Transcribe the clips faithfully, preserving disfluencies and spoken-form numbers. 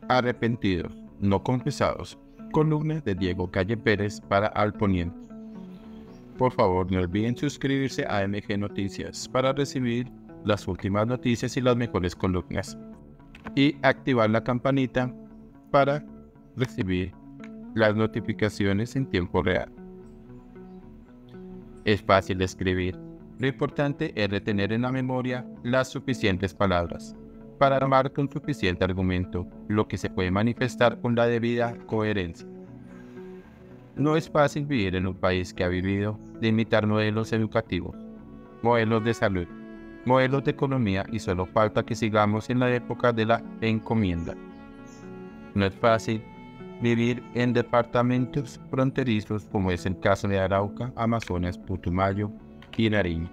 Arrepentidos, no confesados. Columna de Diego Calle Pérez para Al Poniente. Por favor, no olviden suscribirse a M G Noticias para recibir las últimas noticias y las mejores columnas. Y activar la campanita para recibir las notificaciones en tiempo real. Es fácil de escribir. Lo importante es retener en la memoria las suficientes palabras para armar con suficiente argumento, lo que se puede manifestar con la debida coherencia. No es fácil vivir en un país que ha vivido de imitar modelos educativos, modelos de salud, modelos de economía y solo falta que sigamos en la época de la encomienda. No es fácil vivir en departamentos fronterizos como es el caso de Arauca, Amazonas, Putumayo y Nariño.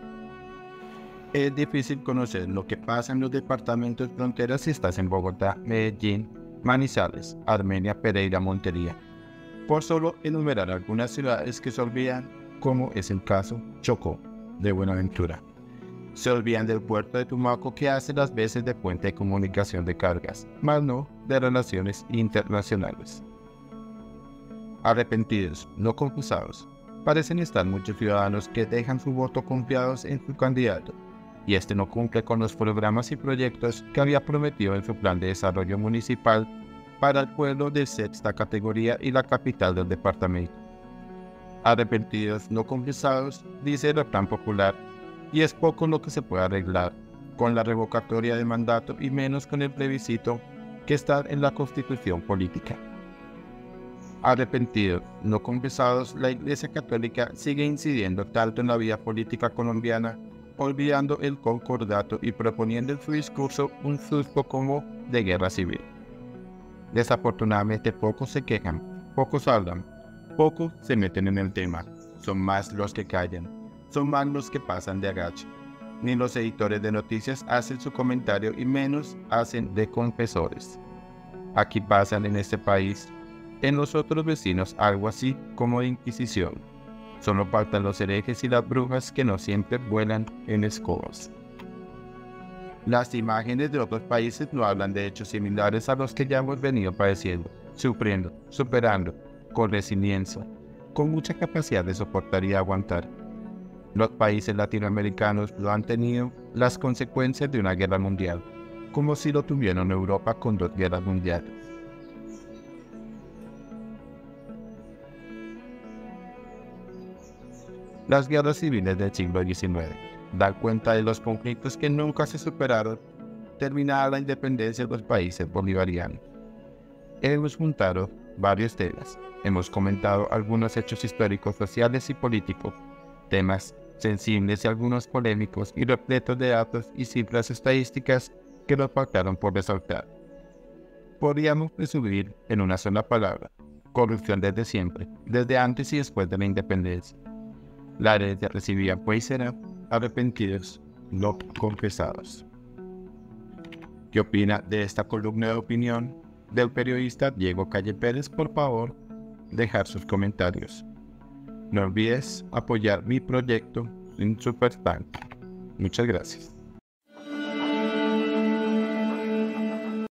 Es difícil conocer lo que pasa en los departamentos fronteras si estás en Bogotá, Medellín, Manizales, Armenia, Pereira, Montería, por solo enumerar algunas ciudades que se olvidan, como es el caso Chocó de Buenaventura. Se olvidan del puerto de Tumaco que hace las veces de puente de comunicación de cargas, más no de relaciones internacionales. Arrepentidos, no confusados, parecen estar muchos ciudadanos que dejan su voto confiados en su candidato, y este no cumple con los programas y proyectos que había prometido en su plan de desarrollo municipal para el pueblo de sexta categoría y la capital del departamento. Arrepentidos, no confesados, dice el refrán popular, y es poco lo que se puede arreglar con la revocatoria de mandato y menos con el plebiscito que está en la Constitución política. Arrepentidos, no confesados, la Iglesia Católica sigue incidiendo tanto en la vida política colombiana, olvidando el concordato y proponiendo en su discurso un susto como de guerra civil. Desafortunadamente pocos se quejan, pocos hablan, pocos se meten en el tema, son más los que callan, son más los que pasan de agache. Ni los editores de noticias hacen su comentario y menos hacen de confesores. Aquí pasan en este país, en los otros vecinos, algo así como de inquisición. Solo faltan los herejes y las brujas que no siempre vuelan en escobas. Las imágenes de otros países no hablan de hechos similares a los que ya hemos venido padeciendo, sufriendo, superando, con resiliencia, con mucha capacidad de soportar y aguantar. Los países latinoamericanos lo han tenido las consecuencias de una guerra mundial, como si lo tuvieron Europa con dos guerras mundiales. Las guerras civiles del siglo diecinueve dan cuenta de los conflictos que nunca se superaron terminada la independencia de los países bolivarianos. Hemos juntado varios temas, hemos comentado algunos hechos históricos, sociales y políticos, temas sensibles y algunos polémicos y repletos de datos y cifras estadísticas que nos faltaron por resaltar. Podríamos resumir en una sola palabra: corrupción desde siempre, desde antes y después de la independencia. La herencia recibida pues será arrepentidos, no confesados. ¿Qué opina de esta columna de opinión del periodista Diego Calle Pérez? Por favor, dejar sus comentarios. No olvides apoyar mi proyecto en Supertank. Muchas gracias.